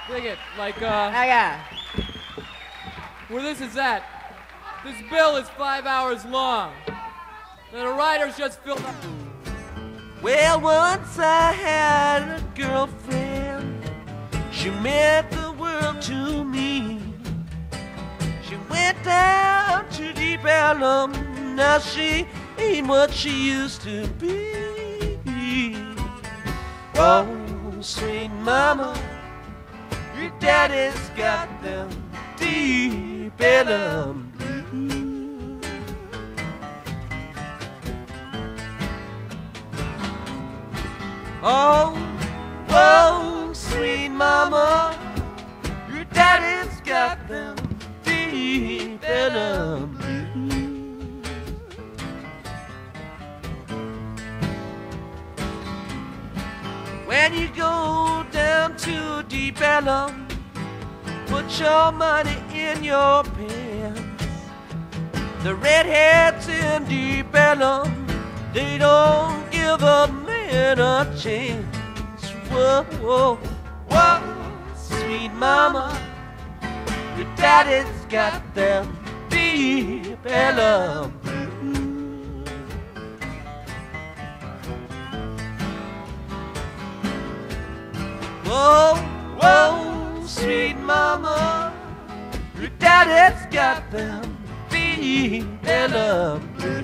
Dig it, like, Oh, yeah. where this is at. This bill is 5 hours long. And the writers just filled up. Well, once I had a girlfriend. She meant the world to me. She went down to Deep Elem. Now she ain't what she used to be. Oh, sweet mama, your daddy's got them Deep Elem Blues. Oh, oh, sweet mama, your daddy's got them Deep Elem Blues. When you go down to Deep Elem, put your money in your pants. The redheads in Deep Elem, they don't give a man a chance. Whoa, whoa, whoa, sweet mama, your daddy's got them Deep Elem Blues. Whoa, whoa, sweet mama, your daddy's got them Deep Elem Blues.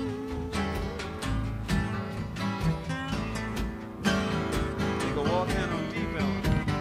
You go walk in on Deep Elem.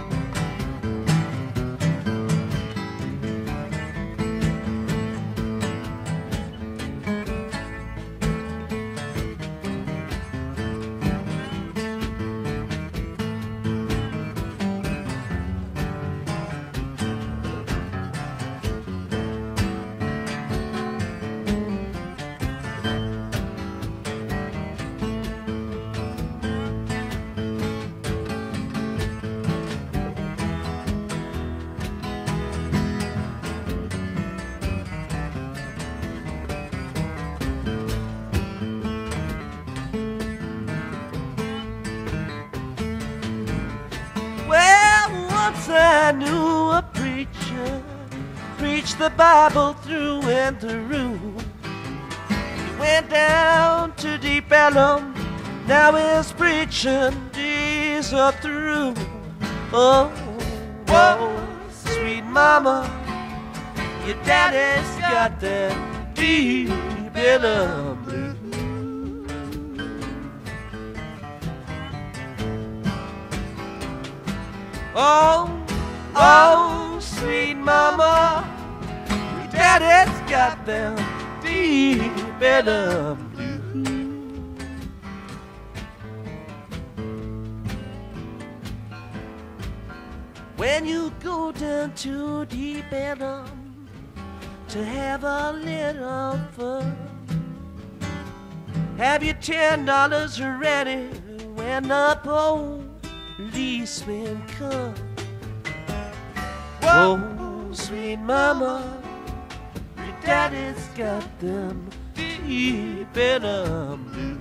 I knew a preacher preached the Bible through and through. He went down to Deep Elem, now his preaching days are through. Oh, whoa, sweet mama, your daddy's got that Deep Elem Blues. Oh, oh, sweet mama, your daddy's got them Deep Elem Blues. When you go down to Deep Elem to have a little fun, have your $10 ready when the policemen come. Whoa, sweet mama, your daddy's got them Deep Elem Blues.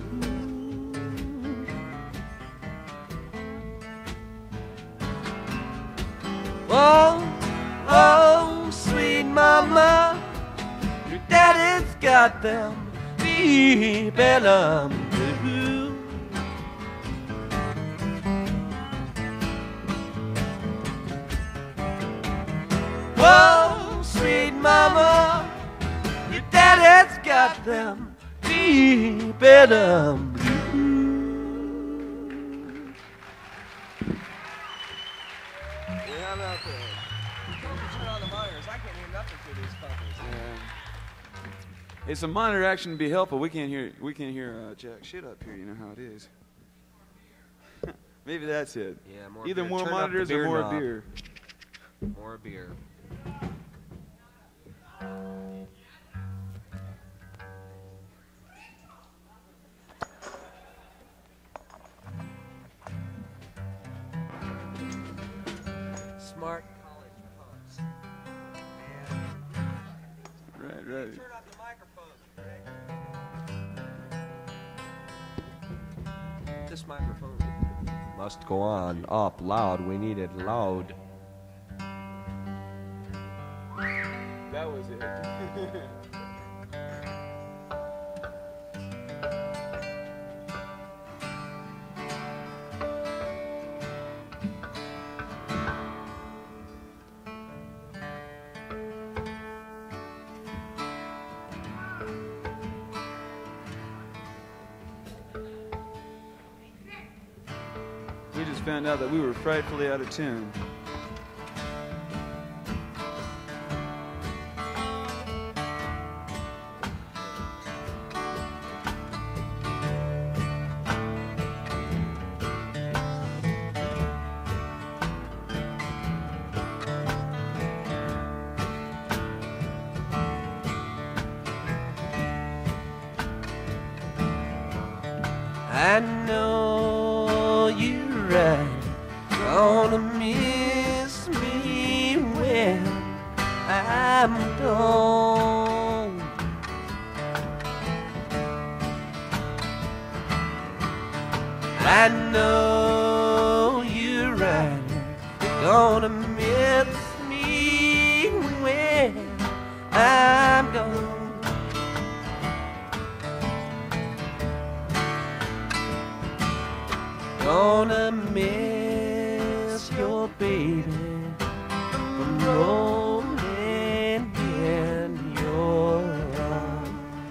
Oh, oh, sweet mama, your daddy's got them Deep Elem Blues. Oh, sweet mama, your daddy's got them Deep Elem Blues. Yeah, I'm out there. Turn on the monitors. I can't hear nothing through these puppies. Hey, some monitor action would be helpful. We can't hear jack shit up here. You know how it is. Maybe that's it. Yeah, more Either beer. more Turn up the monitors beer or more knob. beer. More beer. Smart college punks. Right. Turn off the microphone. This microphone must go on up loud. We need it loud. that was it. We just found out that we were frightfully out of tune. I know you're right, gonna miss me when I'm gone. I know you're right, gonna miss me when I'm gone. Gonna miss your baby from rolling in your arms.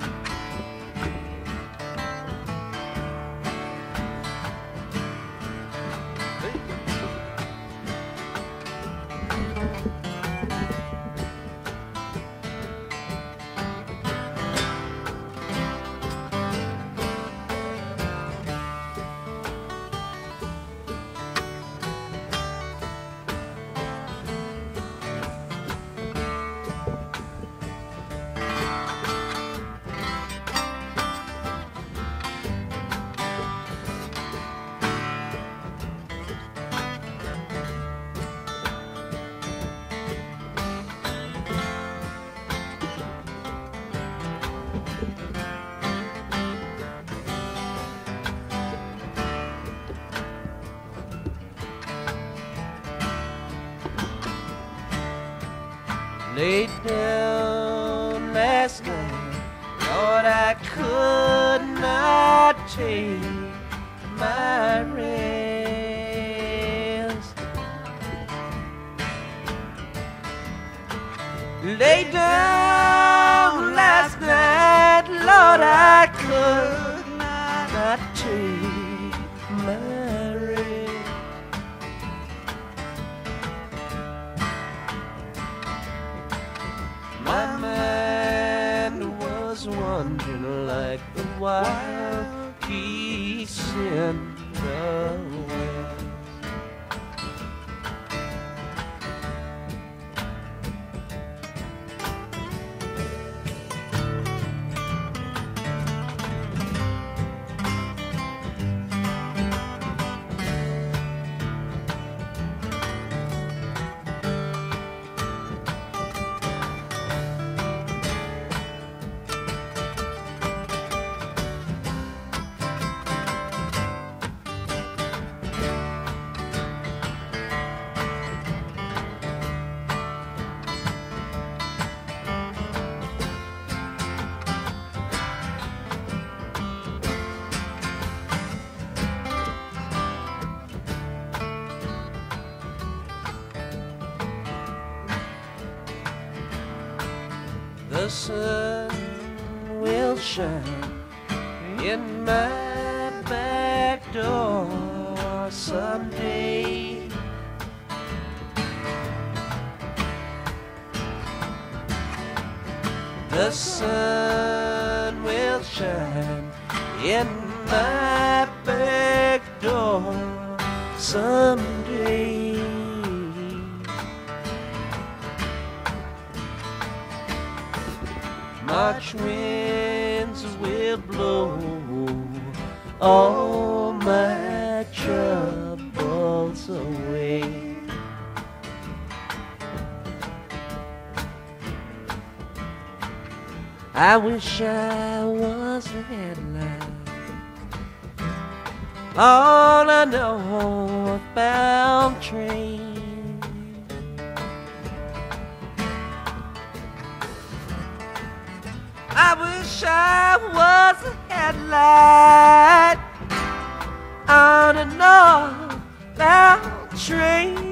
Laid down last night, thought I could not take my rest. Laid down last night, Lord, I could not take my rest. My mind was wandering like the wild geese in the west. The sun will shine in my back door someday. The sun will shine in my back door someday. March winds will blow all my troubles away. I wish I was a headline on a northbound train. I wish I was a headlight on a northbound train.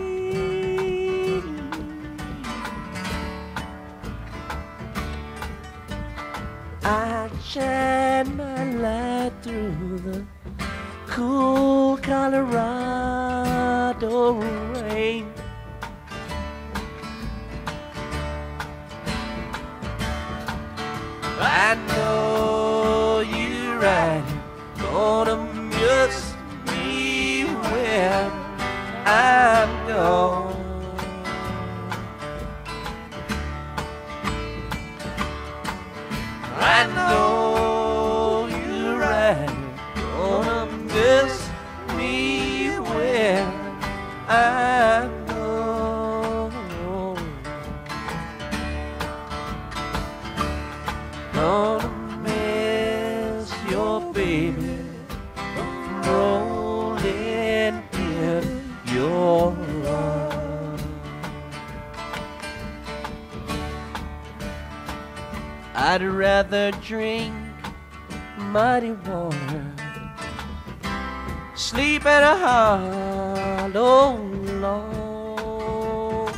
I'd shine my light through the cool Colorado rain. I know you're right, gonna miss me when I'm gone. I know you're right, gonna miss me when I'm gone. Gonna miss your baby rolling in your arms. I'd rather drink muddy water, sleep in a hollow log.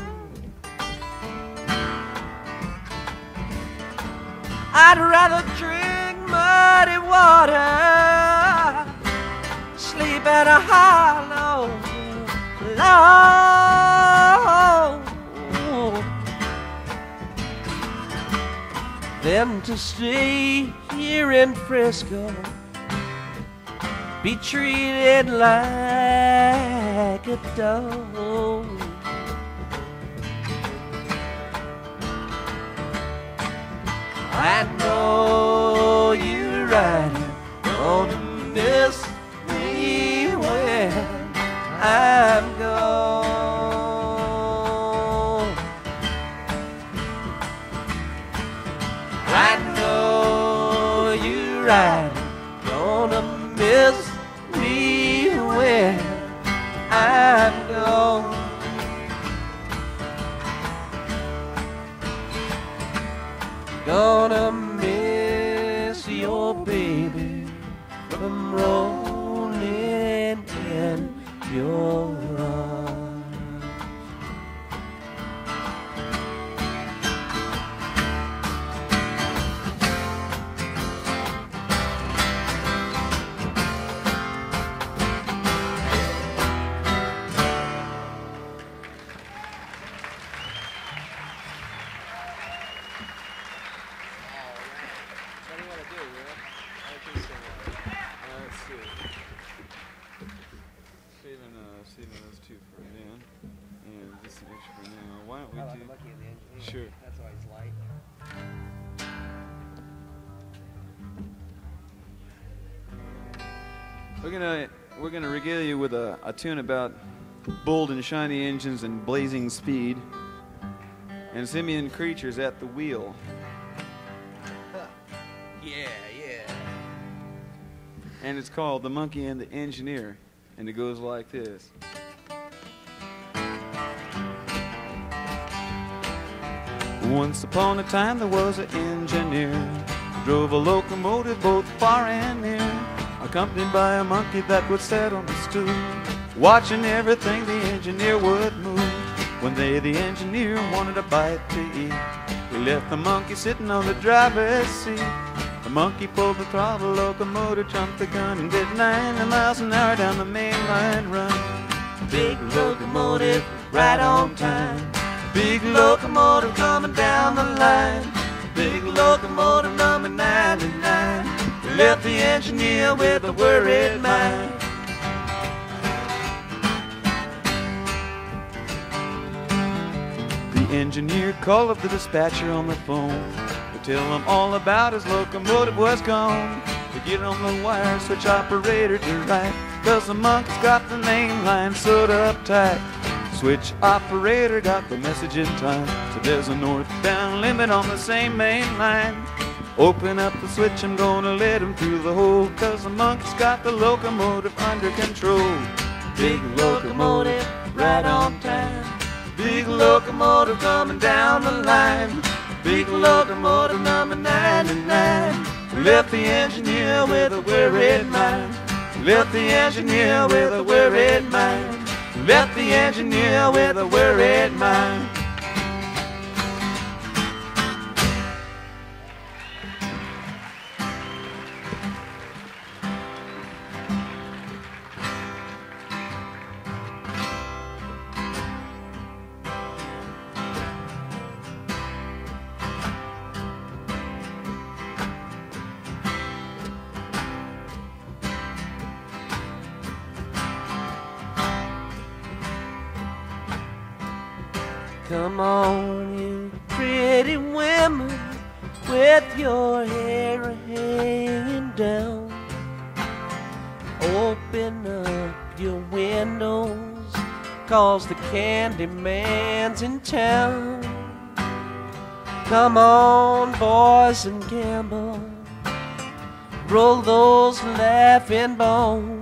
I'd rather drink muddy water, sleep in a hollow log, than to stay here in Frisco, be treated like a dog. I know you're right, gonna miss me when I'm gone. I know you're right, gonna miss me when I'm gone. Gonna miss your baby from rolling in your arms. What do you want to do, Will? I can sing one. Let's see. Saving those two for then, and this extra for now. Why don't we I like do? looking at the engineer. Sure. That's why he's light. We're gonna regale you with a tune about bold and shiny engines and blazing speed, and simian creatures at the wheel. Yeah, yeah. And it's called The Monkey and the Engineer, and it goes like this. Once upon a time there was an engineer who drove a locomotive both far and near, accompanied by a monkey that would sit on the stool, watching everything the engineer would move. When the engineer wanted a bite to eat, he left the monkey sitting on the driver's seat. The monkey pulled the throttle, locomotive jumped the gun, and did 90 miles an hour down the main line run. Big locomotive, right on time. Big locomotive coming down the line. Big locomotive number 99. Left the engineer with a worried mind. The engineer called up the dispatcher on the phone to tell him all about his locomotive was gone. To get on the wire, switch operator to right, 'cause the monkey's got the main line sewed up tight. Switch operator got the message in time, so there's a northbound limit on the same main line. Open up the switch, I'm gonna let him through the hole, 'cause the monkey's got the locomotive under control. Big locomotive, right on time. Big locomotive coming down the line. big locomotive number 99. Left the engineer with a worried mind. Left the engineer with a worried mind. Left the engineer with a worried mind. Come on, you pretty women, with your hair hanging down. Open up your windows, 'cause the candy man's in town. Come on, boys, and gamble, roll those laughing bones.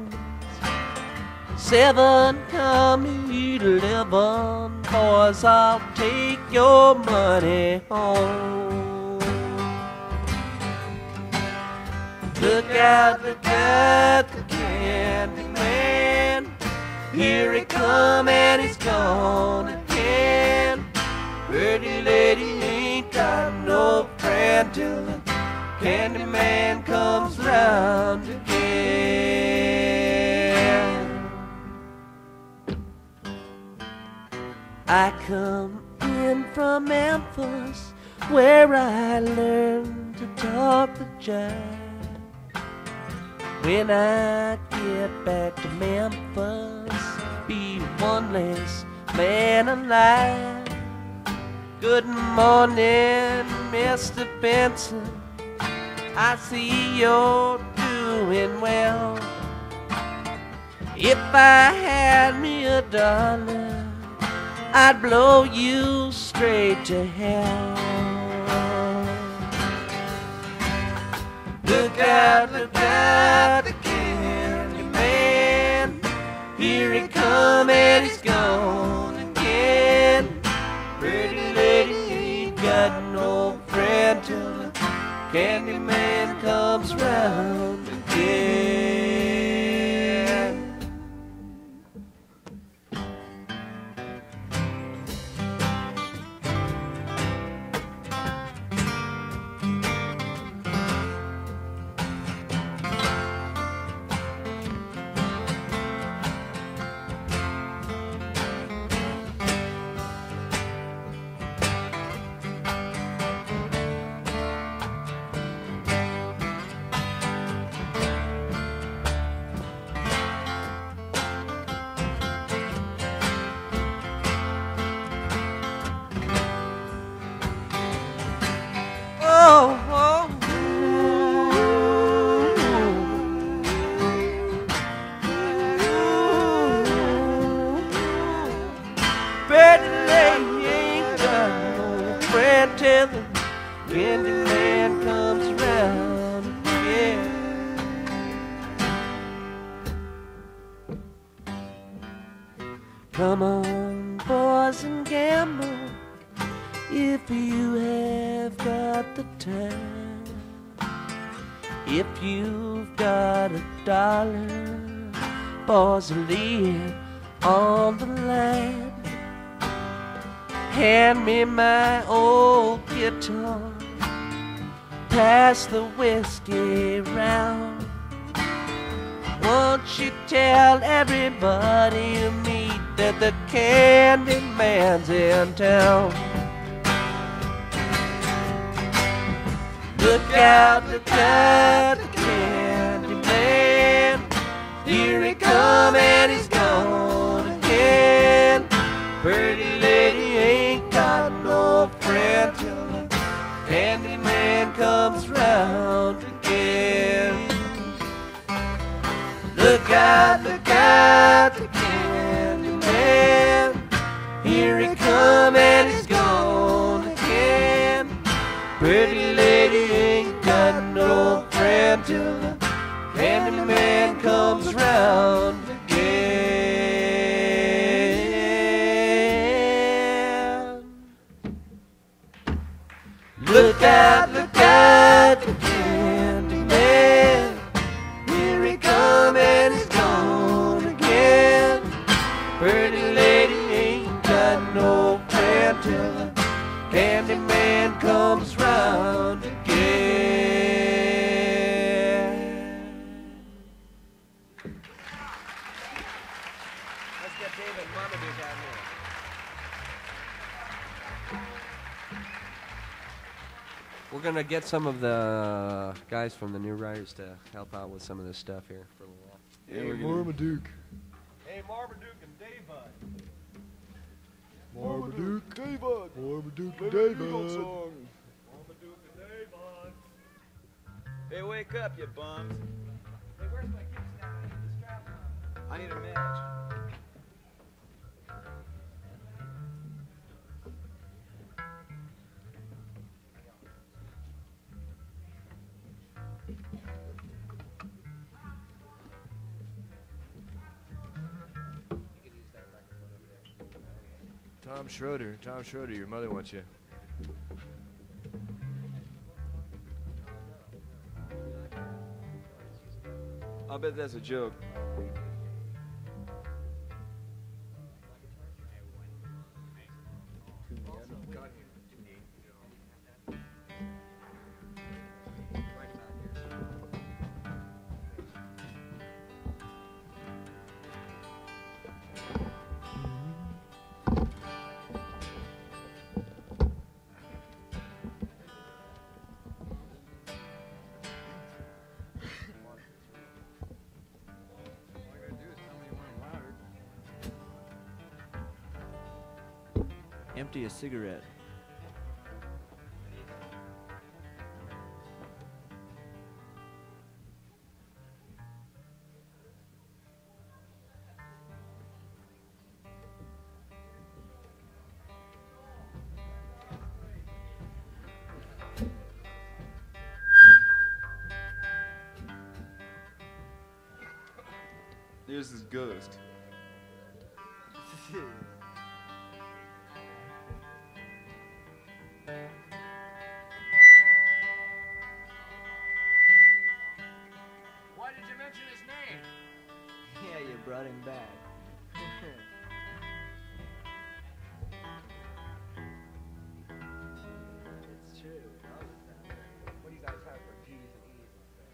7 come 11, boys, I'll take your money home. Look out, the candy man. Here he come and he's gone again. Pretty lady ain't got no friend till the candy man comes round again. I come in from Memphis, where I learned to talk the jive. When I get back to Memphis, be one less man alive. Good morning, Mr. Benson, I see you're doing well. If I had me $1, I'd blow you straight to hell. Look out, the candy man. Here he come and he's gone again. Pretty lady ain't got no friend till the candy man comes round again. Till the candy man comes around again. Come on, boys, and gamble if you have got the time. If you've got $1, boys, lay it on the line. Hand me my old guitar, pass the whiskey round. Won't you tell everybody you meet that the candy man's in town? Look out, the candy man. Here he come and he's gone again. Pretty lady ain't got no friend till the candy man comes round again. Look out, the candy man. Here he come and he's gone again. Pretty lady ain't got no friend till the candy man comes round again. look out, the candy man. Here he come and he's gone again. Pretty lady ain't got no friend till the candy man comes round again. Let's get David Marmaduke out here. We're gonna get some of the guys from the New Riders to help out with some of this stuff here for a little while. Yeah, we're Marmaduke. Hey, Marmaduke and Dave Bud. Marmaduke, David. Marmaduke, David. Marmaduke and Dave Bud. Hey, wake up, you bums. Hey, where's my kickstand? I need the strap on. I need a match. Tom Schroeder, your mother wants you. I'll bet that's a joke. Empty a cigarette. There's his ghost. Why did you mention his name? Yeah, you brought him back. It's true. What do you guys have for G's and E's?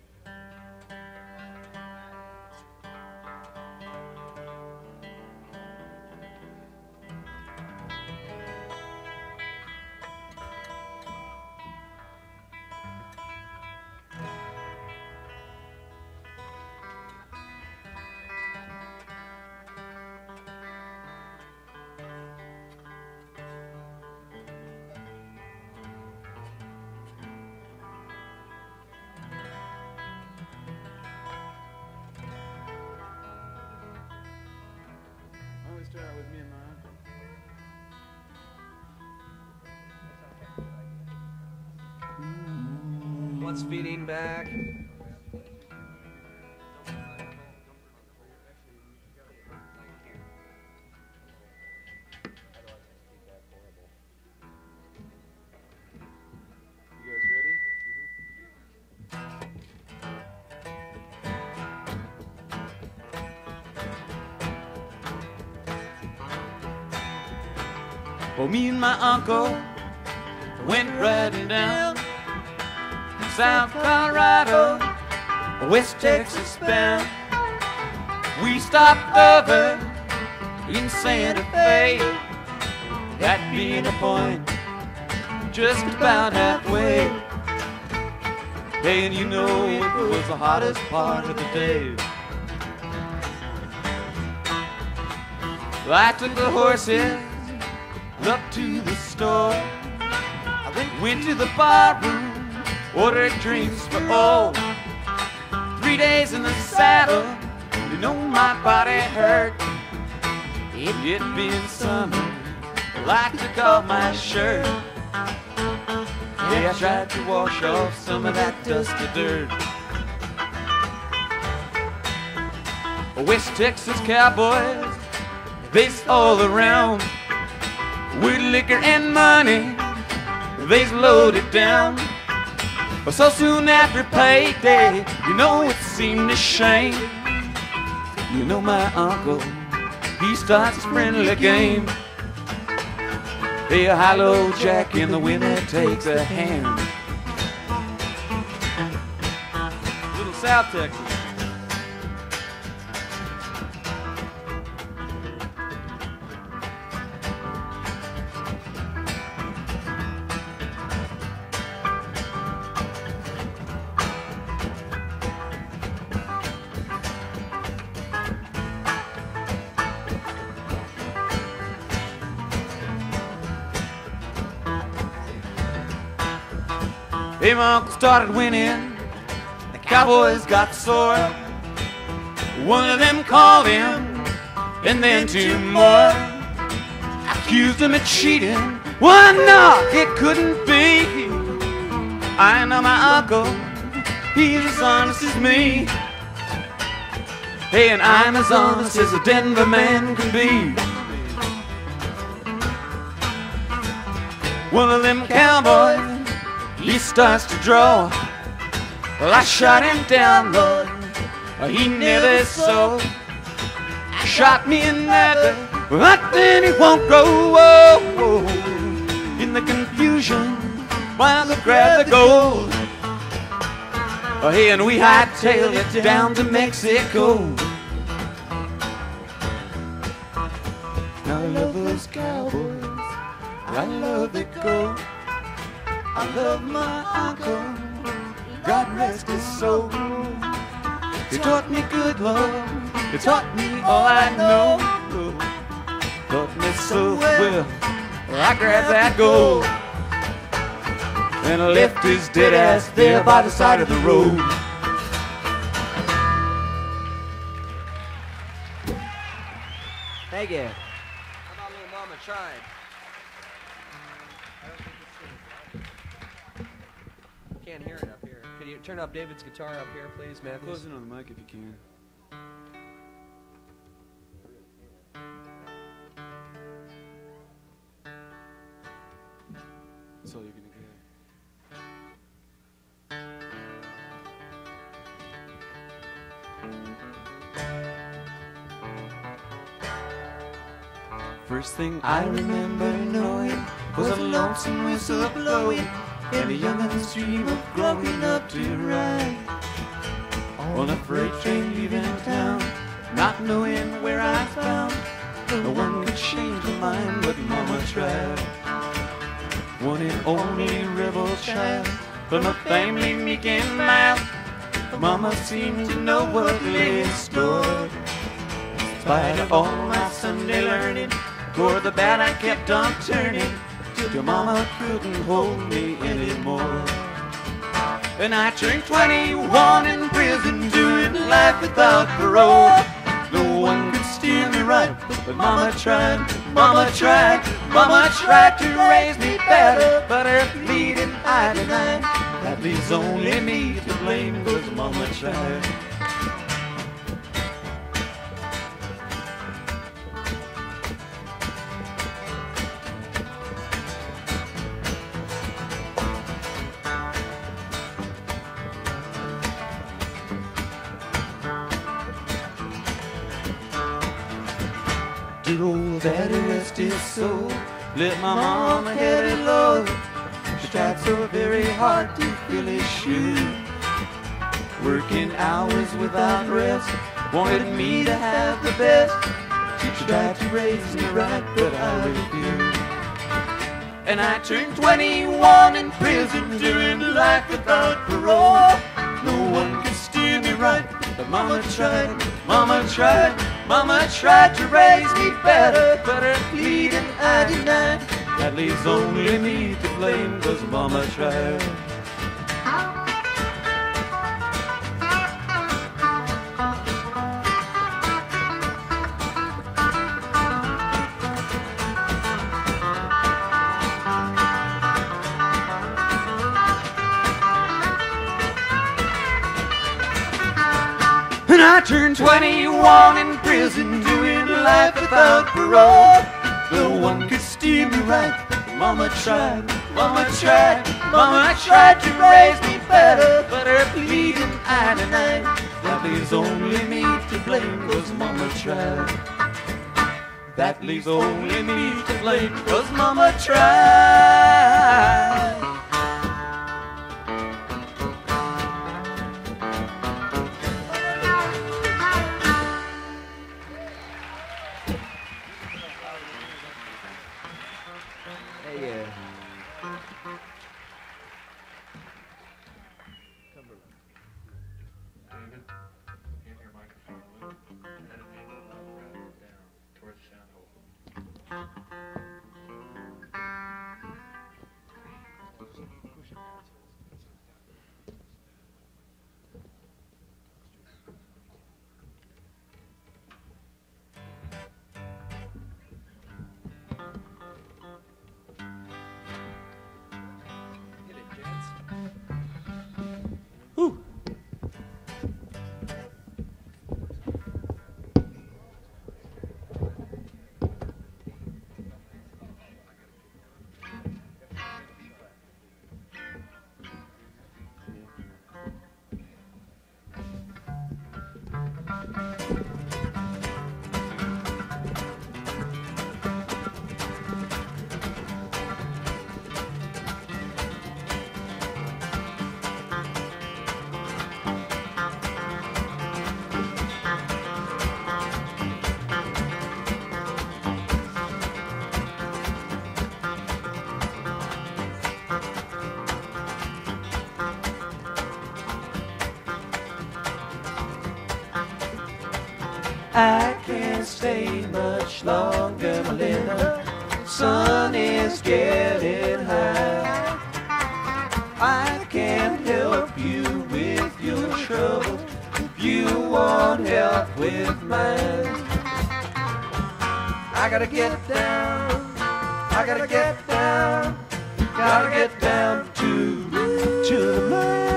Always start with me and mine. What's feeding back? You guys ready? Well, me and my uncle went riding down South Colorado, West Texas bound. We stopped over in Santa Fe, that being a point just about halfway. Hey, and you know it was the hottest part of the day. I took the horses up to the store. I went to the bar room, ordered drinks for all. 3 days in the saddle, you know my body hurt. It been summer, I took off my shirt. Yeah, I tried to wash off some of that dusty dirt. West Texas cowboys, based all around, with liquor and money they's loaded down. But so soon after payday, you know it seemed a shame. You know my uncle, he starts a friendly game. Hey, a high-low jack in the wind that takes a hand. Little South Texas. Hey, my uncle started winning, the Cowboys got sore. One of them called him, and then two more. Accused him of cheating, well, no, it couldn't be. I know my uncle, he's as honest as me. Hey, and I'm as honest as a Denver man can be. One of them cowboys, he starts to draw. Well, I shot him down, Lord, he never saw. Shot me another, but then he won't go. Whoa. In the confusion, while they grab the gold. Oh, hey, and we hightailed it down to Mexico. Now I love those cowboys, I love the gold. I love my uncle, God rest his soul. He taught me good love, he taught me all I know. Taught me so well, I grabbed that gold and I left his dead ass there by the side of the road. Thank you. How about little Mama Tried? Can't hear it up here. Can you turn up David's guitar up here, please, Matthew? Close in on the mic if you can. That's all you're gonna get. First thing I remember knowing was a lonesome whistle blowing, and a youngin's dream of growing up to ride on a freight train leaving town, not knowing where I was bound. No one could change my mind, but Mama tried. One and only rebel child from a family meek and mild, Mama seemed to know what lay in store. In spite of all my Sunday learning, toward the bad I kept on turning, till Mama couldn't hold me anymore. And I turned 21 in prison, doing life without parole. No one could steer me right, but Mama tried, Mama tried, Mama tried to raise me better, but her pleading I denied. That leaves only me to blame, 'cause Mama tried. Did old Daddy rest his soul, let my mama head it low. She tried so very hard to fill his shoes, working hours without rest, wanted me to have the best. She tried to raise me right, but I refused. And I turned 21 in prison, doing life without parole. No one could steer me right, but Mama tried, Mama tried, Mama tried to raise me better, but her pleading I denied. That leaves only me to blame, 'cause Mama tried. And I turned 21 in prison, doing life without parole. No one could steer me right, Mama tried to raise me better, but her pleading eye tonight, that leaves only me to blame, 'cause Mama tried. That leaves only me to blame, 'cause Mama tried. I can't stay much longer, Melinda. Sun is getting high. I can't help you with your trouble if you want help with mine. I gotta get down, I gotta get down, gotta get down to the mine.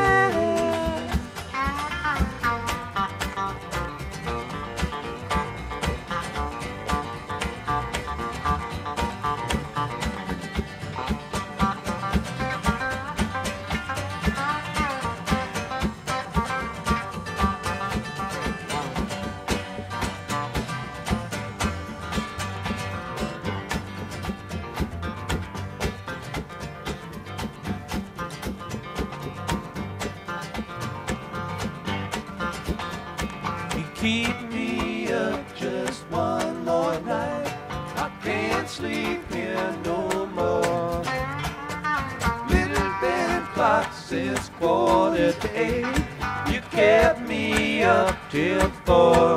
Keep me up just one more night. I can't sleep here no more. Little bed clock says 7:45. You kept me up till 4.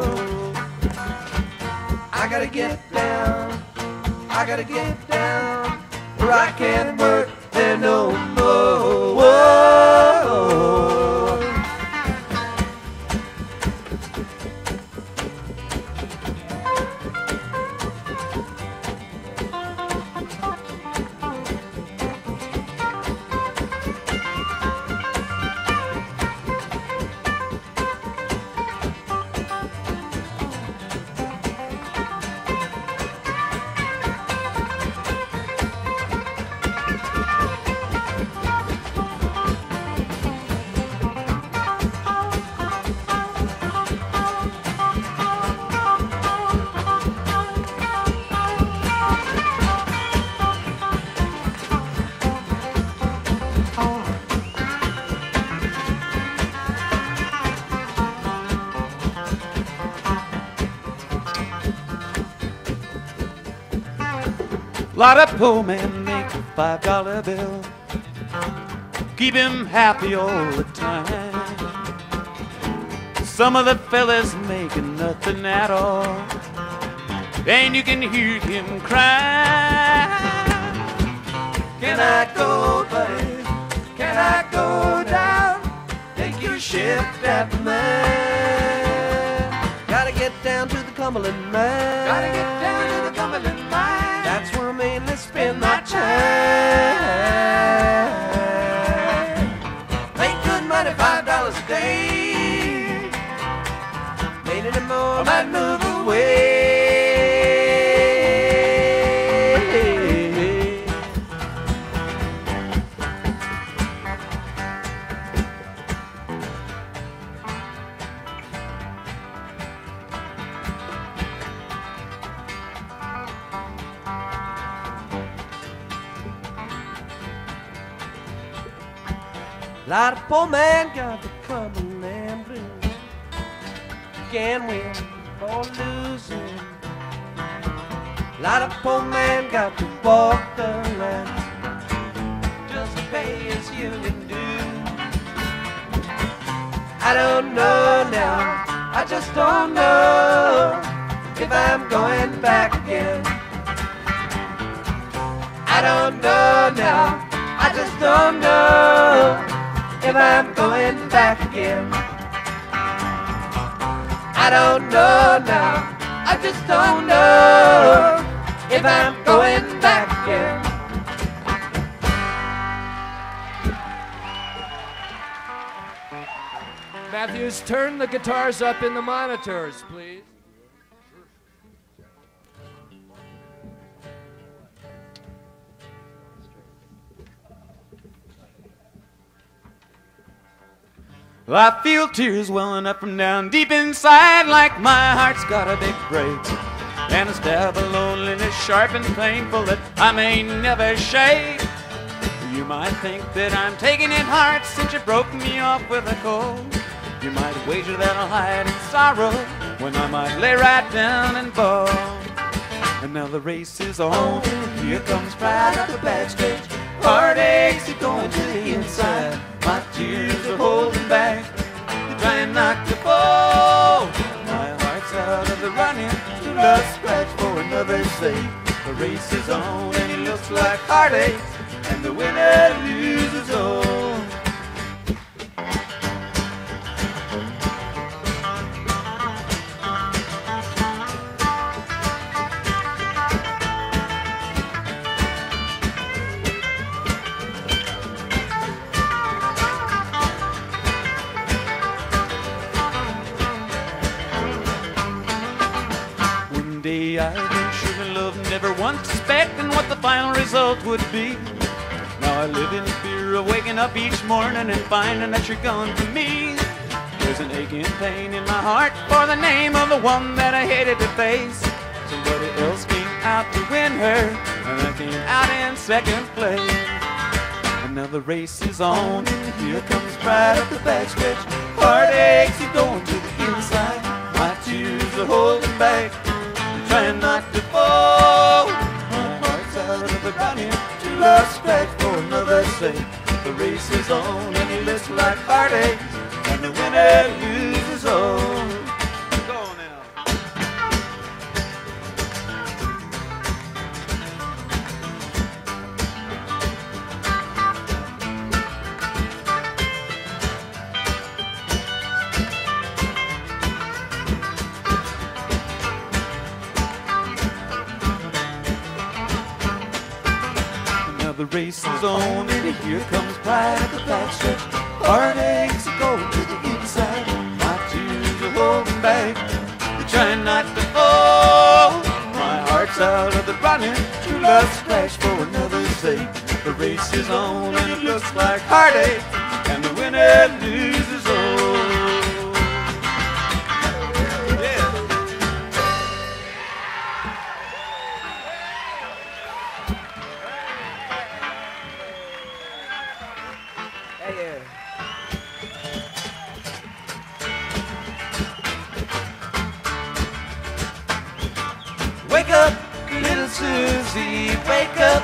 I gotta get down, I gotta get down, or I can't work there no more. Whoa. Lot of poor men make a $5 bill, keep him happy all the time. Some of the fellas making nothing at all, and you can hear him cry. Can I go, buddy? Can I go down? Take your shift after mine. Gotta get down to the Cumberland mine. Gotta get down to the Cumberland mine. That's where I mainly spend my time. Make good money, $5 a day. Made any more, I might move away. Lot of poor man got the Cumberland Blues. Can't win or losing. Lot of poor man got to walk the land just to pay his union dues. I don't know now, I just don't know if I'm going back again. I don't know now, I just don't know if I'm going back again. I don't know now, I just don't know if I'm going back again. Matthews, turn the guitars up in the monitors, please. Well, I feel tears welling up from down deep inside, like my heart's got a big break. And a stab of loneliness sharp and painful that I may never shake. You might think that I'm taking it hard since you broke me off with a cold. You might wager that I'll hide in sorrow when I might lay right down and fall. And now the race is on, here comes pride up the backstretch. Heartaches are going to the inside, my tears are holding back. They're trying not to fall. My heart's out of the running, too lost scratch for another's sake. The race is on and it looks like heartaches, and the winner loses all. I ventured in love, never once suspecting what the final result would be. Now I live in fear of waking up each morning and finding that you're gone from me. There's an aching pain in my heart for the name of the one that I hated to face. Somebody else came out to win her, and I came out in second place. And now the race is on, and here comes pride up the backstretch. Heartaches are going to the inside, my tears are holding back. Trying not to fall. My heart's out of the running, too lost scratch for another's sake. The race is on and it looks like heartache, and the winner loses all. Go on now. The race is on and here comes pride at the backstretch. Heartaches are going to the inside, my tears are holding back. They're trying not to fall. My heart's out of the running, true love scratch for another's sake. The race is on and it looks like heartache, and the winner loses all. Wake up, little Susie, wake up.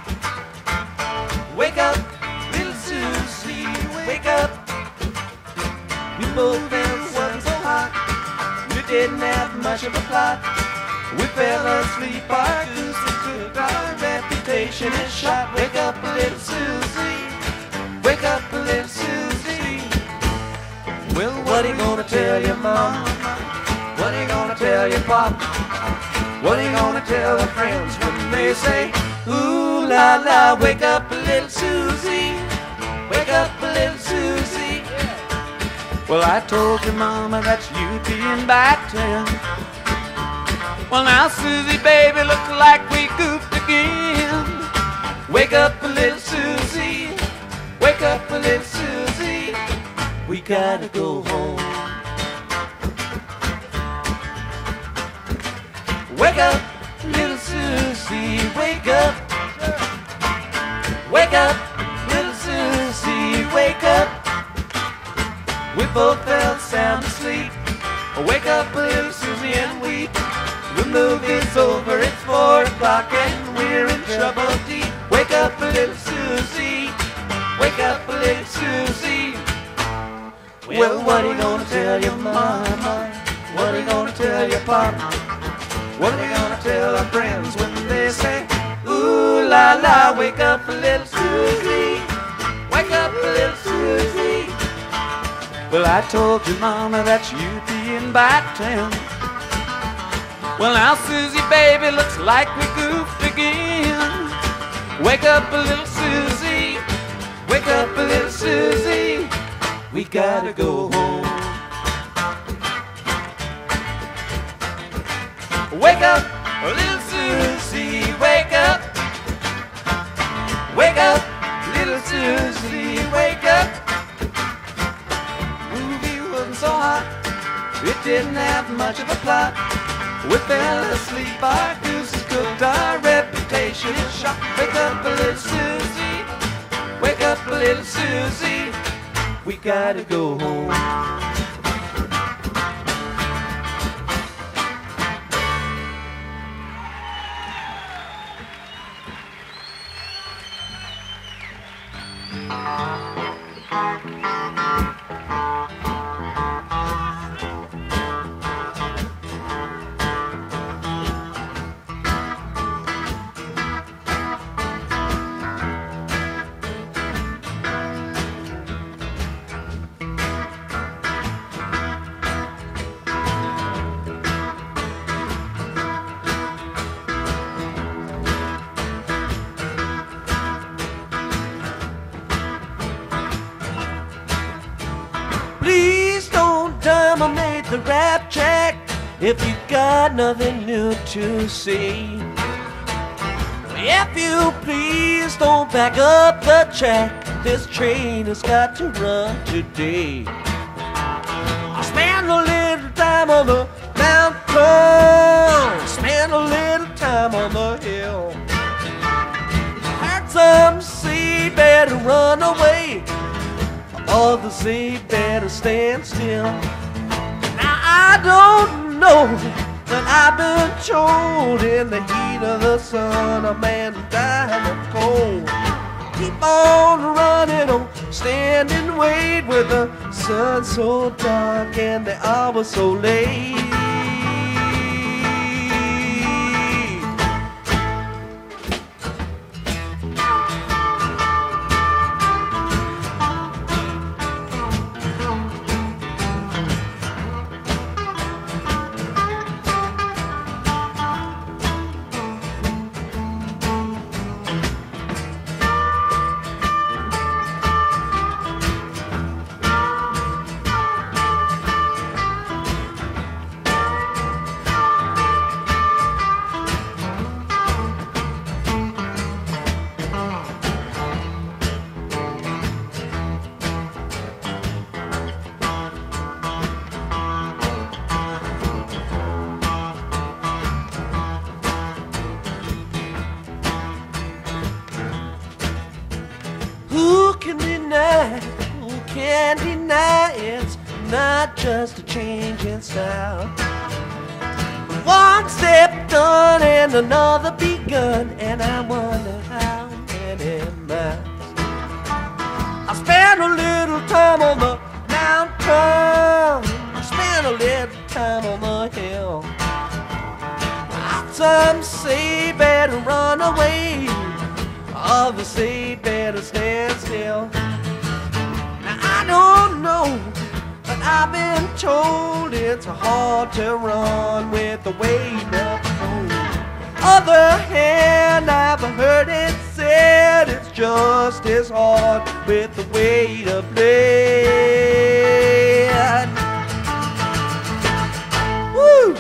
Wake up, little Susie, wake up. You both felt wasn't so hot. You didn't have much of a plot. We fell asleep, our acoustic took our reputation is shot. Wake up, little Susie, wake up, little Susie. Well, what are you gonna tell your mom? What are you gonna tell your pop? What are you gonna tell the friends when they say, ooh la la, wake up little Susie, wake up little Susie. Well, I told your mama that you'd be in by 10. Well, now Susie, baby, looks like we goofed again. Wake up little Susie, wake up little Susie. We gotta go home. Wake up, little Susie, wake up. Wake up, little Susie, wake up. both fell sound asleep. Wake up, little Susie, and weep. The movie's over, it's 4 o'clock, and we're in trouble deep. Wake up, little Susie. Wake up, little Susie. Well, what are you gonna tell your mama? What are you gonna tell your papa? What are we gonna tell our friends when they say, ooh la la, wake up, little Susie. Wake up, little Susie. Well, I told your mama that you'd be in by 10. Well, now, Susie, baby, looks like we goofed again. Wake up, little Susie. Wake up, little Susie. We gotta go home. Wake up, little Susie, wake up. Wake up, little Susie, wake up. Movie wasn't so hot, it didn't have much of a plot. We fell asleep, our gooses cooked, our reputation is shot. Wake up, little Susie, wake up, little Susie. We gotta go home. Please don't dominate the rap track if you got nothing new to see. If you please don't back up the track, this train has got to run today. I spend a little time on the mountain, spend a little time on the hill. Heard some say better run away, others say better stand still. Now I don't know, but I've been told in the heat of the sun a man died of cold. Keep on running on, stand and wait with the sun so dark and the hour so late. Who can deny it's not just a change in style? One step done and another begun, and I wonder how many miles. I spent a little time on the mountain, I spent a little time on the hill. Some say better run away, others say better stand still. Now I don't know, but I've been told it's hard to run with the weight of the road. Other hand, I've heard it said it's just as hard with the weight of lead. Woo!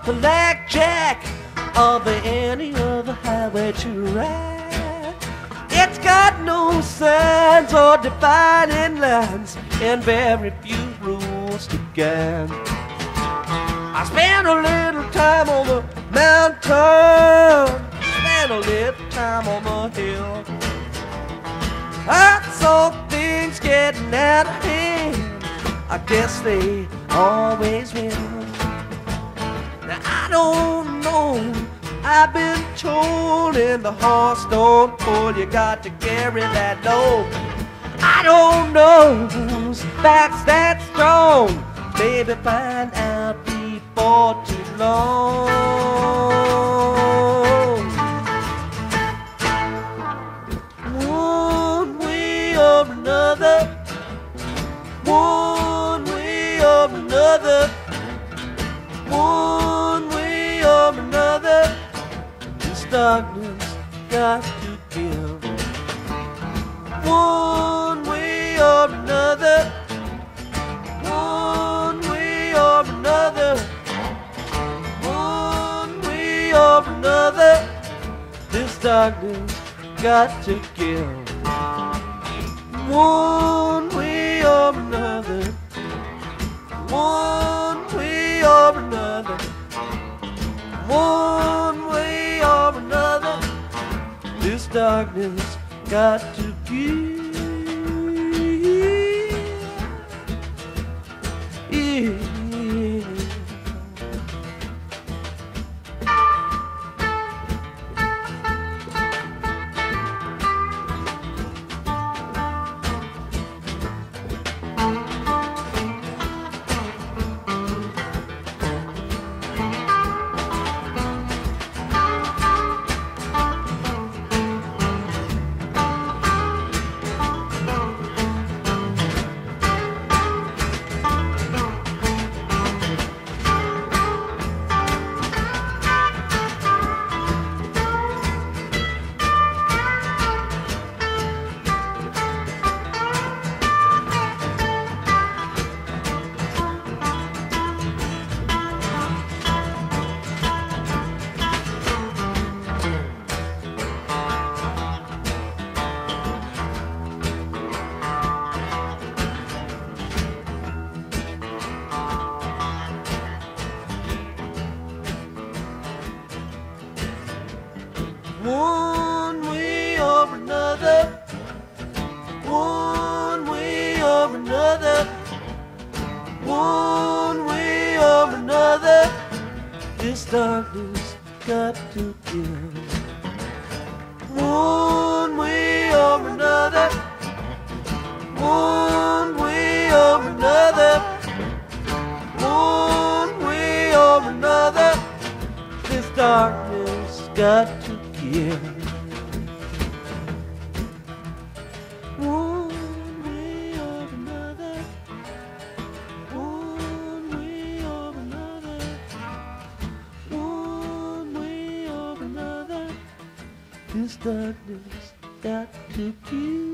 blackjack or any other highway to ride. It's got no signs or defining lines and very few rules to guide. I spent a little time on the mountain, spent a little time on the hill. I saw things getting out of hand, I guess they always will. Now I don't know, I've been told, and the horse don't pull, you got to carry that load. I don't know whose back's that strong, maybe find out before too long. One way or another, one way or another, one way or another, this darkness got to give. One way or another, one way or another, one way or another, this darkness got to give. One way or another, one way or another, one way or another, this darkness got to give. Yeah. One way or another, one way or another, one way or another, this darkness got to give. One way or another, one way or another, one way or another, this darkness got to give. One way or another, one way or another, one way or another, this darkness got to give.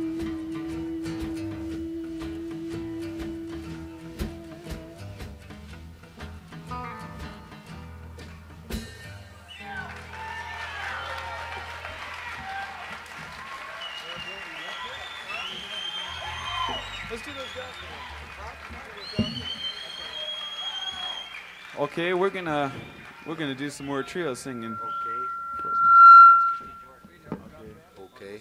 Okay, we're gonna do some more trio singing. Okay.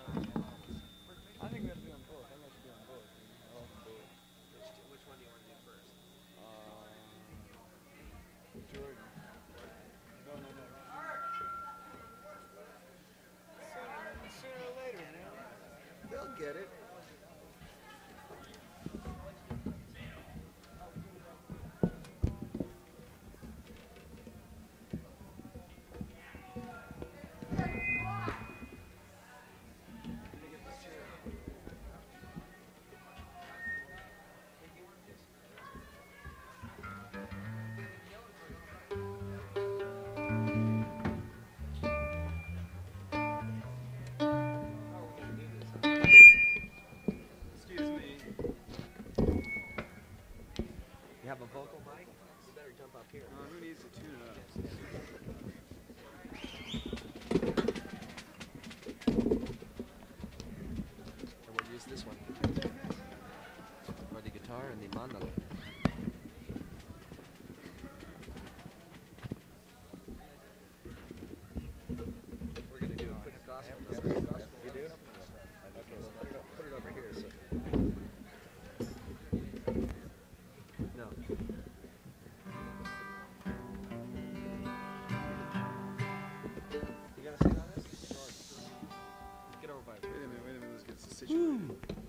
I think we have to do them both. I think we should do them both. Which one do you want to do first? Jordan. No. Sooner or later, man. They'll get it. on them. We're gonna do a quick gospel. You do? Okay, well, put it over here. So. No. You gonna sing on this? Get over by. Wait a minute, let's get situated.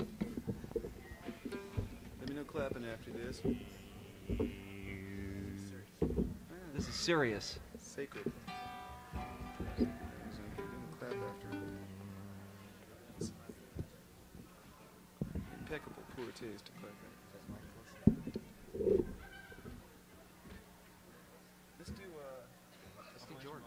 Let me know clapping after this. This is serious. Sacred. Don't clap after. It's impeccable poor taste to clap after. Let's do Jordan.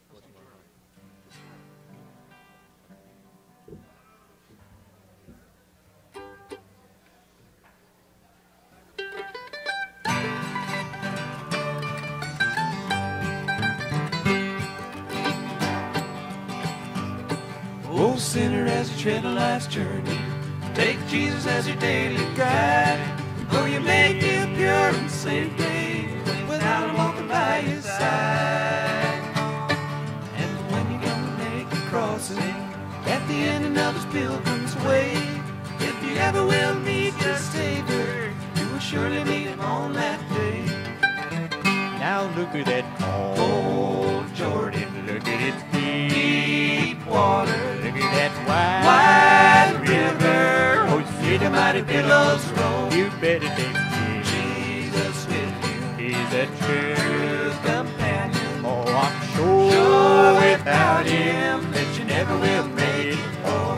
Oh, sinner, as you tread on life's journey, take Jesus as your daily guide. Though you make it pure and saintly, without him walking by your side. And when you come to make the crossing, at the ending of his pilgrim's way, if you ever will meet your Savior, you will surely meet him on that day. Now look at that old Jordan, look at its deep water. Look at that wide river. Oh, see the mighty billows roll. You better take Jesus with you. He's a true companion. Oh, I'm sure without him that you never will make it home.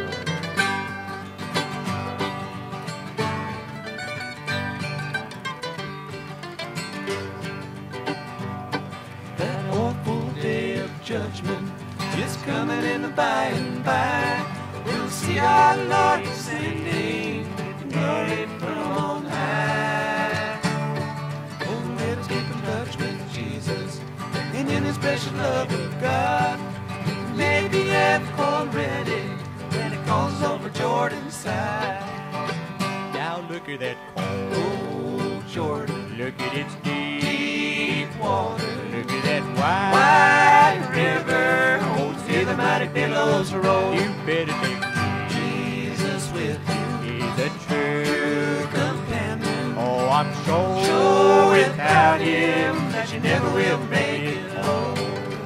That awful day of judgment is coming in the by and by. We'll see our Lord ascending with glory from on high. Oh, let us keep in touch with Jesus and in his precious love of God. Maybe you have already when it calls over Jordan's side. Now look at that old Jordan. Look at its deep water. Look at that wide river. Oh, see the mighty billows roll. You better take Jesus with you. He's a true companion. Oh, I'm sure without him that you never will make it home.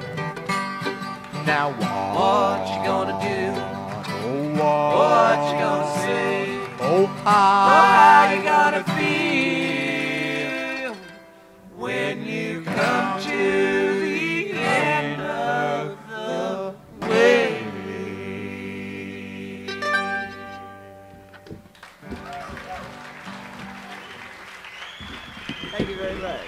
Now what you gonna do? Oh, what you gonna say? Oh, how you gonna feel when you come to the end of the way? Thank you very much.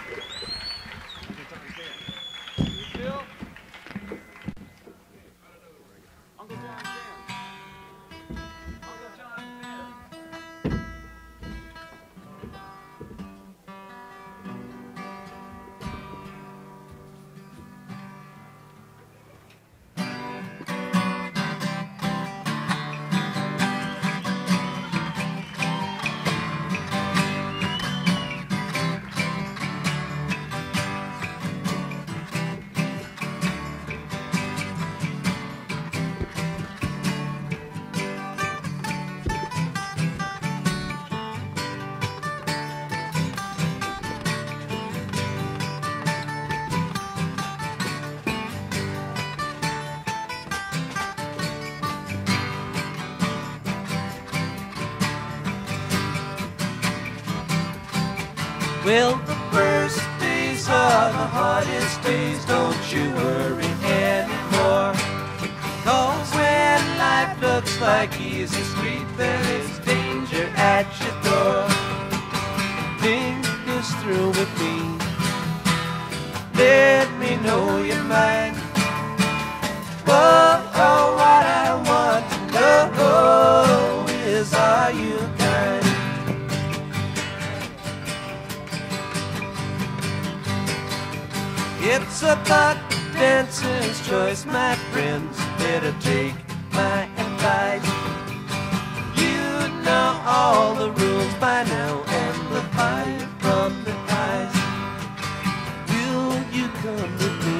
Uncle John Sam. Uncle John Sam. Well, the first days are the hardest days, don't you worry anymore. 'Cause when life looks like easy street, there is danger at your door. Think this through with me, let me know your mind. Oh, what I want to know is, are you kind? It's a buck dancer's choice, my friends. Better take my advice. You know all the rules by now, and fire from the eyes. Will you come with me?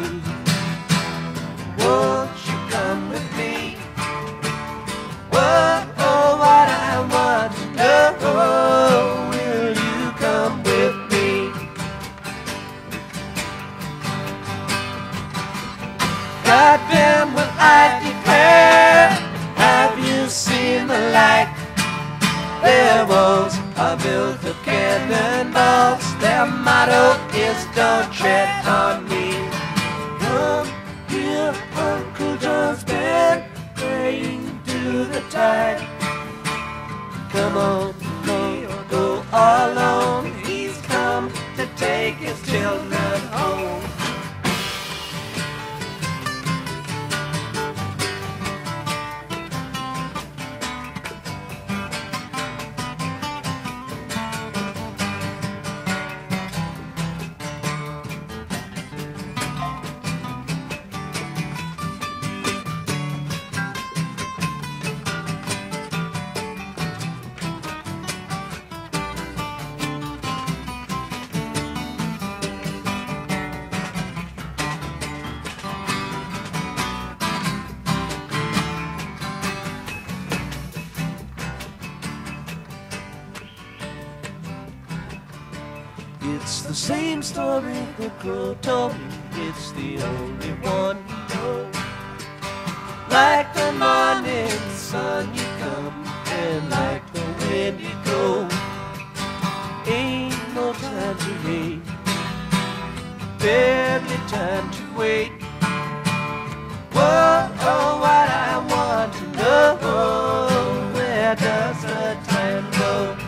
Won't you come with me? Whoa, oh, what I want to know. Will you come with me? Goddamn, will I declare? Have you seen the light? Their walls are built of cannonballs. Their motto is don't tread on me. Come here, Uncle John's band, praying to the tide. Come on, don't go alone. He's come to take his children home. It's the same story the crow told me. It's the only one you know. Like the morning sun you come, and like the wind you go. Ain't no time to hate, barely time to wait. Whoa, oh, what I want to know. Where does the time go?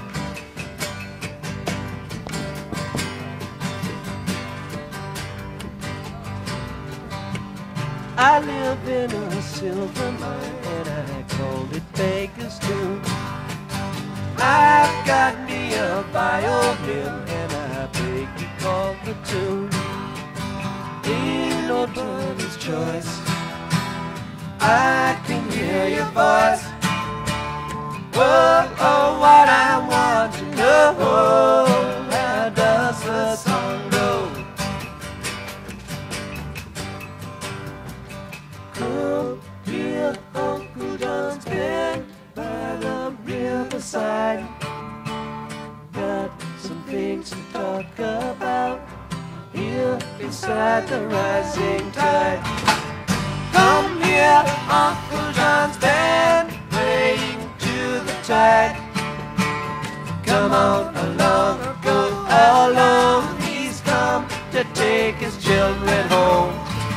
I live in a silver mine and I called it Baker's Tomb. I've got me a violin and I beg you call the tune. Ain't no Tony's choice, I can hear your voice. Whoa, oh, what I want to know. How does the song go? Come here, Uncle John's bed by the riverside. Got some things to talk about here beside the rising tide. Come here, Uncle John's band, praying to the tide. Come on along, go alone. He's come to take his children home.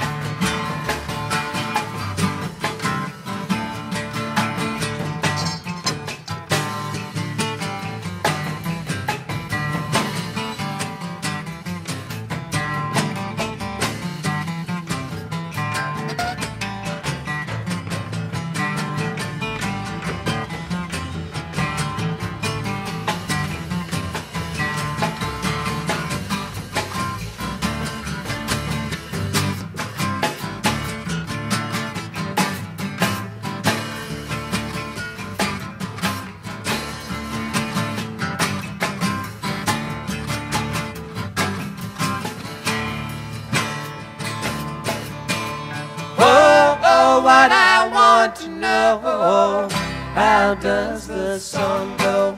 What I want to know, how does the song go?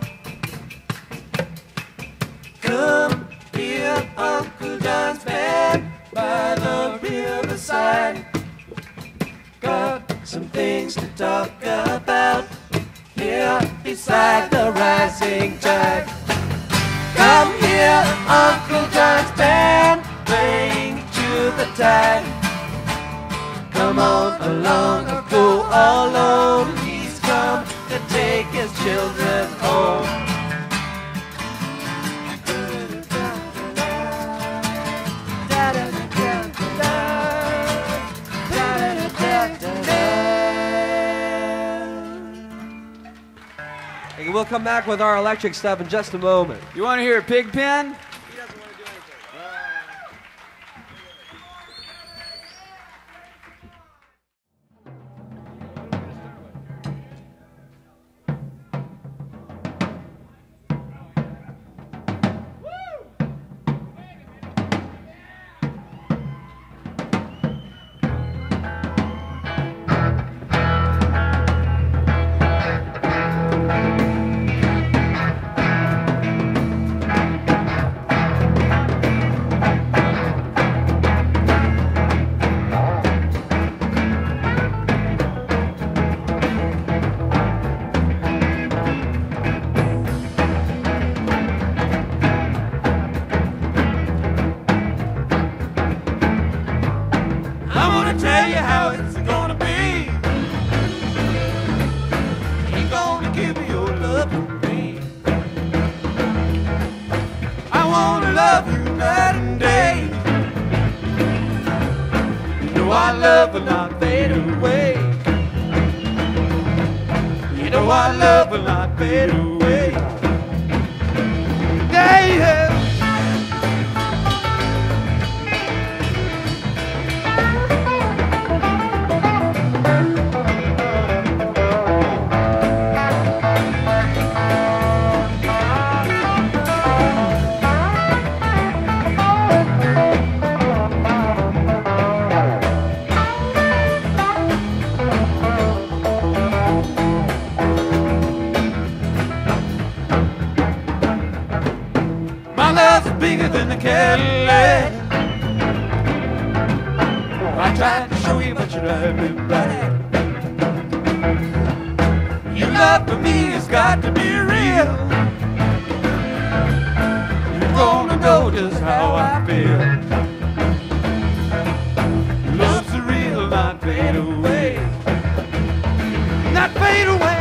Come here, Uncle John's band by the riverside. Got some things to talk about here beside the rising tide. Come here, Uncle John's band, playing to the tide. Come on along or go alone. He's come to take his children home. Hey, we'll come back with our electric stuff in just a moment. You want to hear a pig pen? I wanna tell you how it's gonna be. You're gonna give me your love to me. I wanna love you night and day. You know our love will not fade away. You know our love will not fade away. Yeah, yeah. Bigger than a Cadillac. I tried to show you, but you drive me back. Your love for me has got to be real. You're gonna know just how I feel. Love's real, not fade away. Not fade away.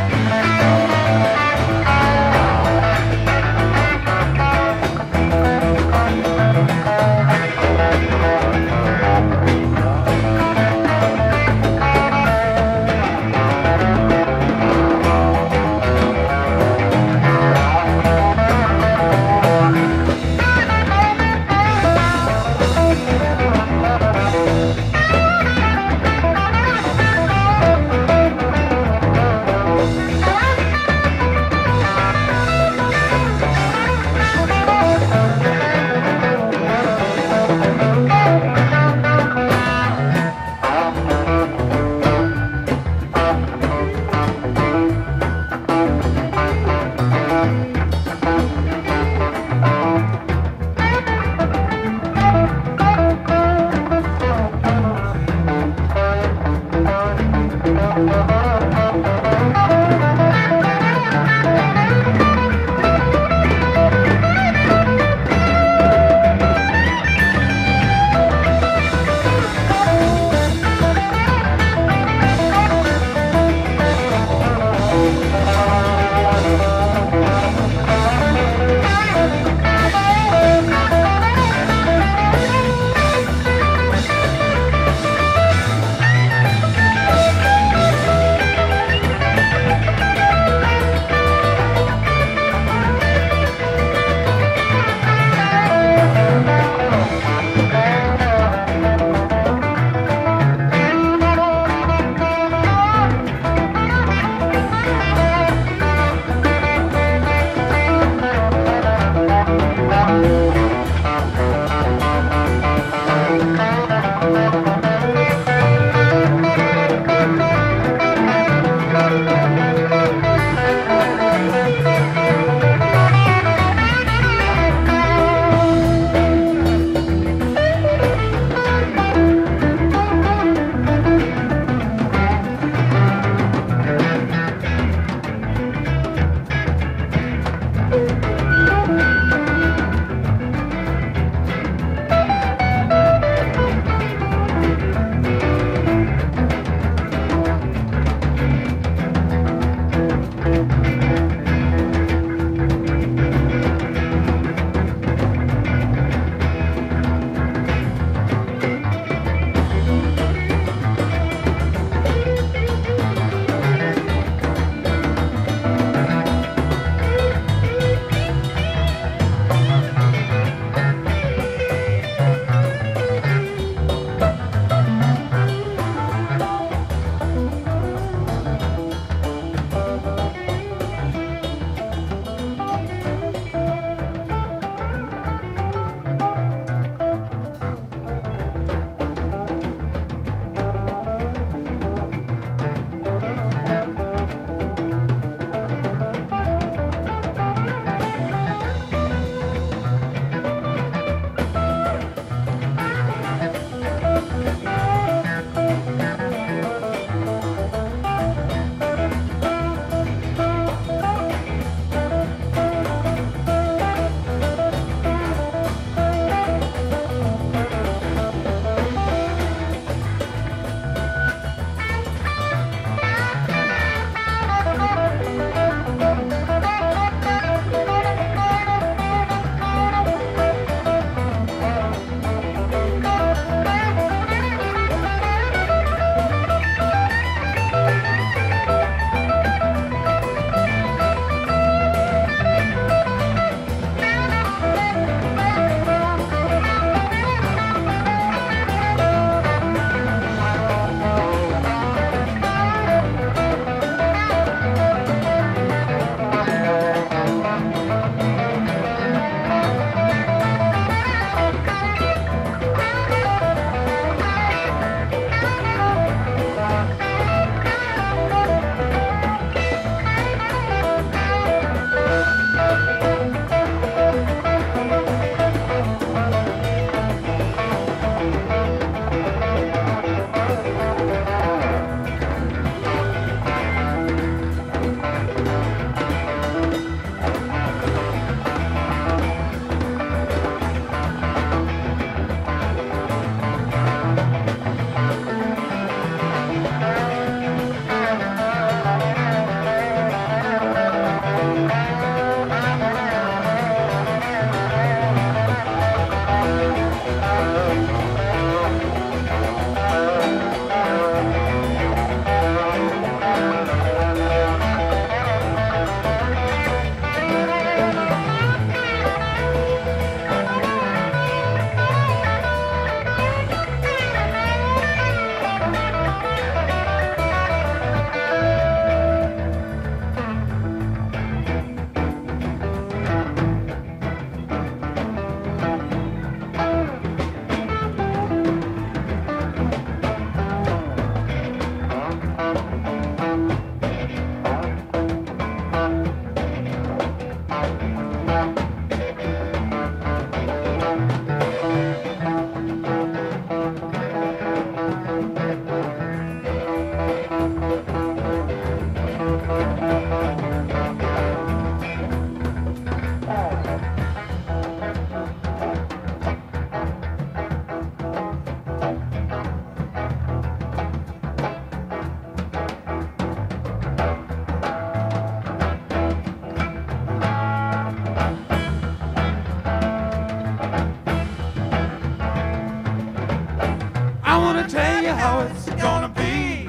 wanna tell you how it's gonna be.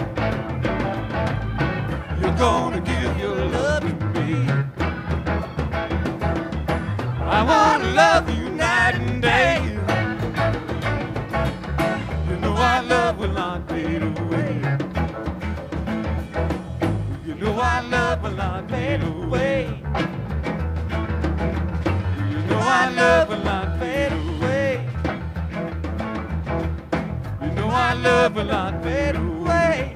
You're gonna give your love to me. I wanna love you night and day. You know our love will not fade away. You know our love will not fade away. You know our love will not fade away. You know our love will not fade away.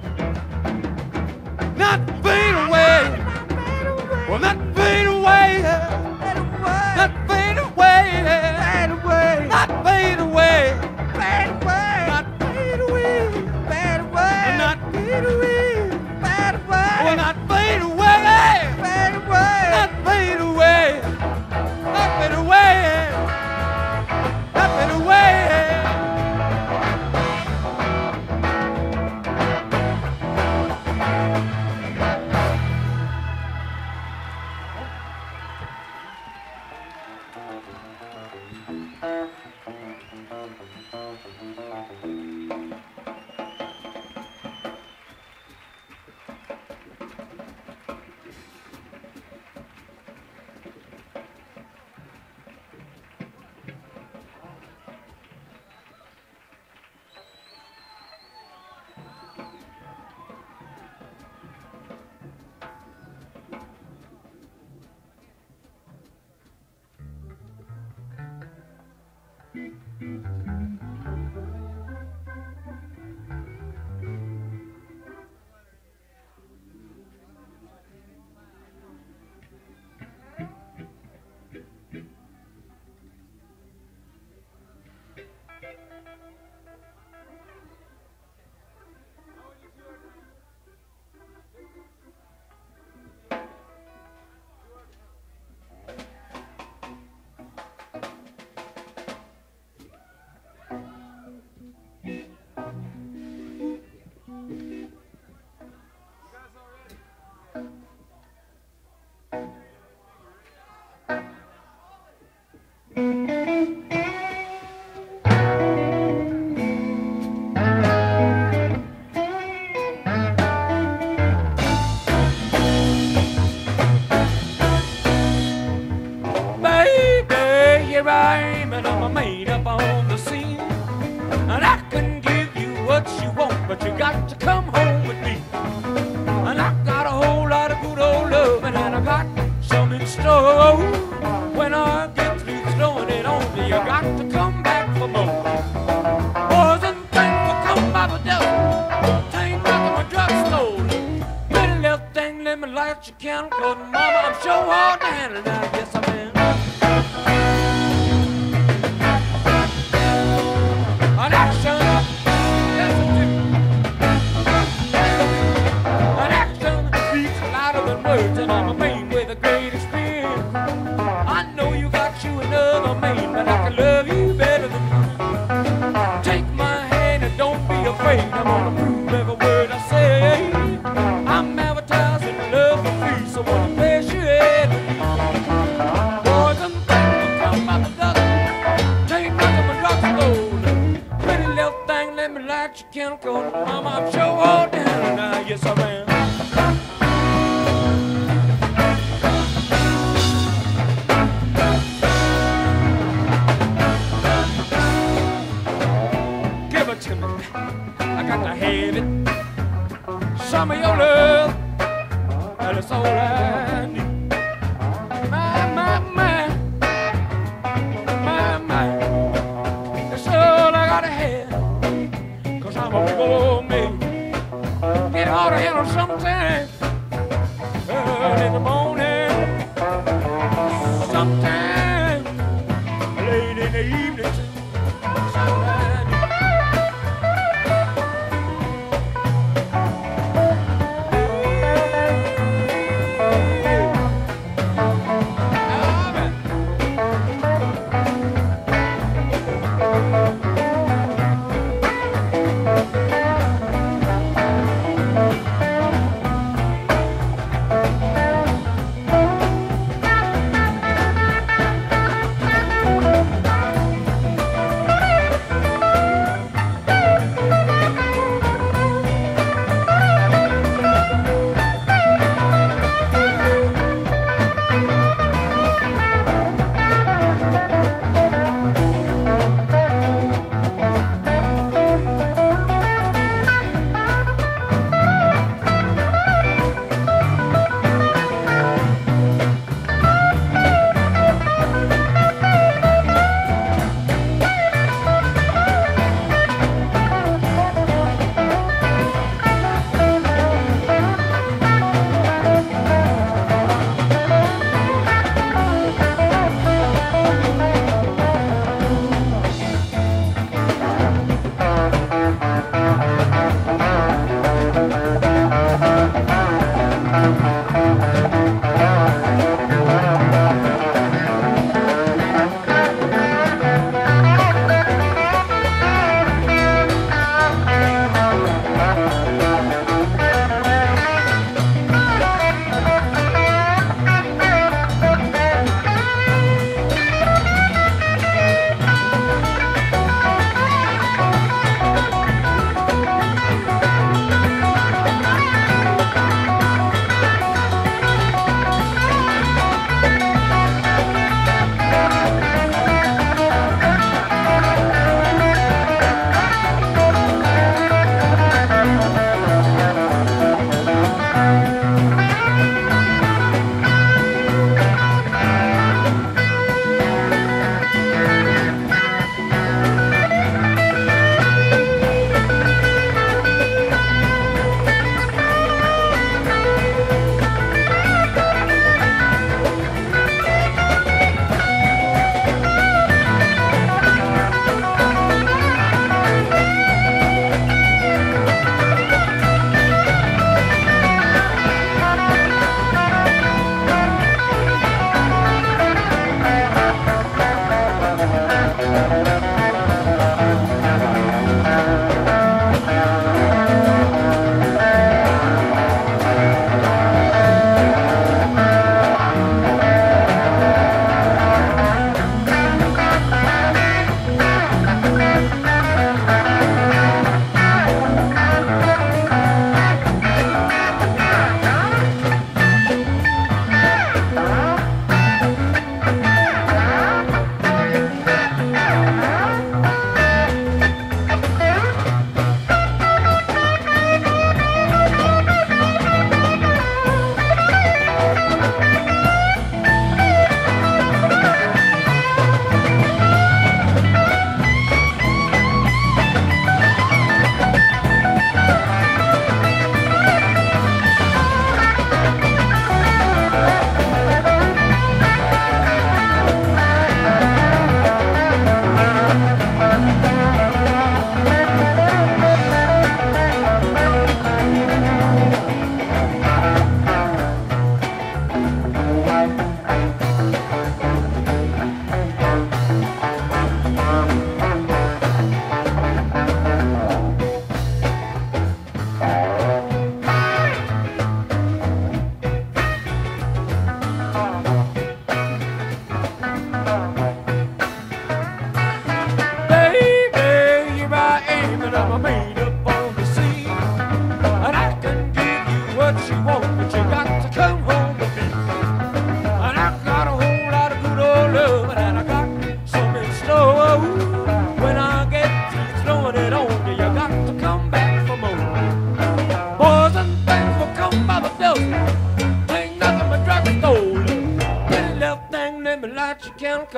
Not fade away. Well, not fade away. Not fade away. Not fade away. Not fade away. Not fade away. Well, not fade away. Not fade away. Not fade away. Not fade away.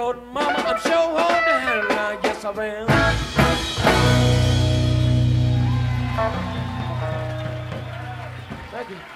Lord, Mama, I'm sure home down, I guess I am. Thank you.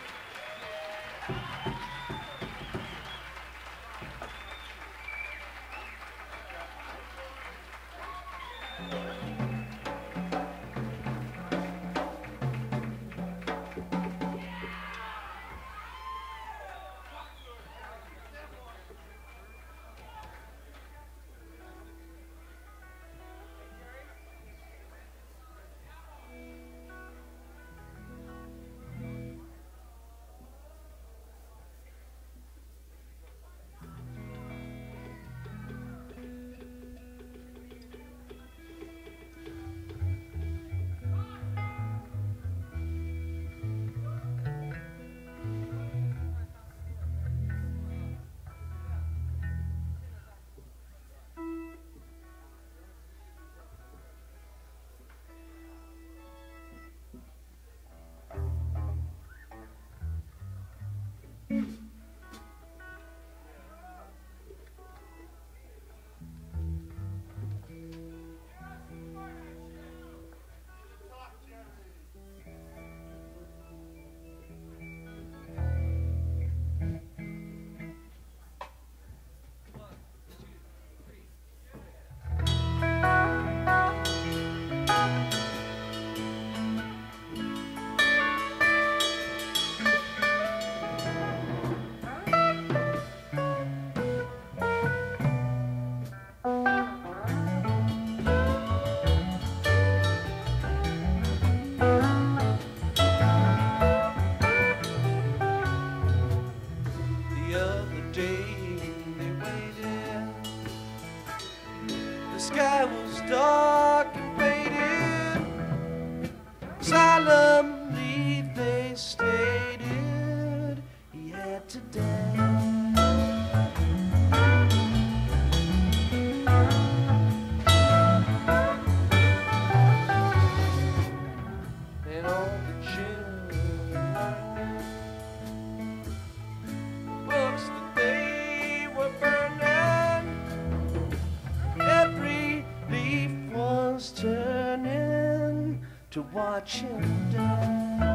To watch him die.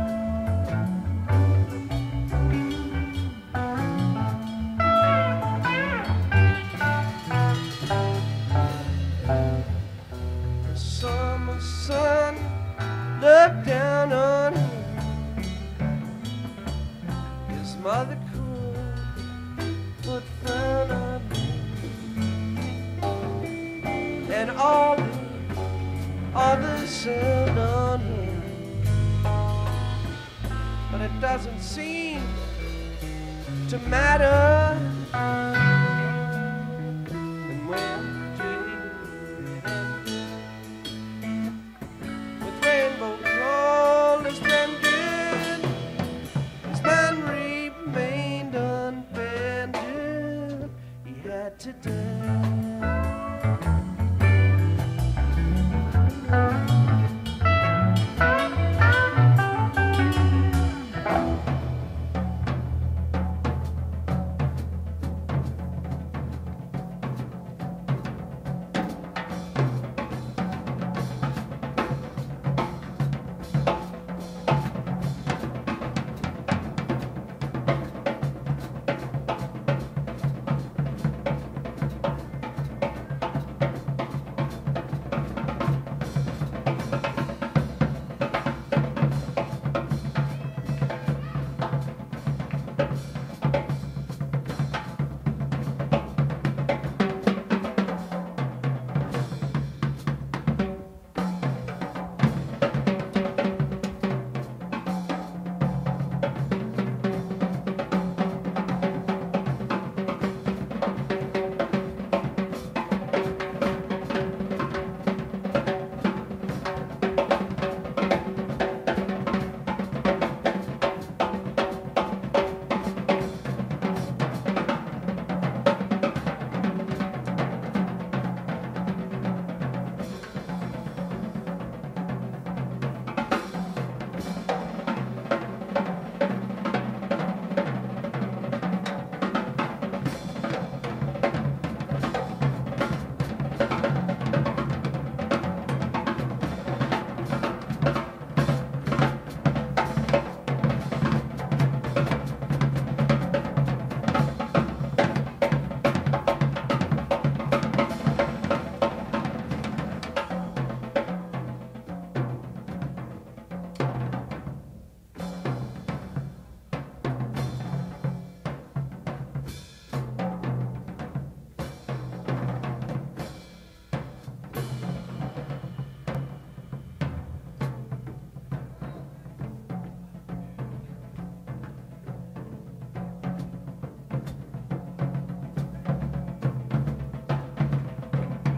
The summer sun looked down on him. His mother could would frown on him, and all the others said on him, but it doesn't seem to matter.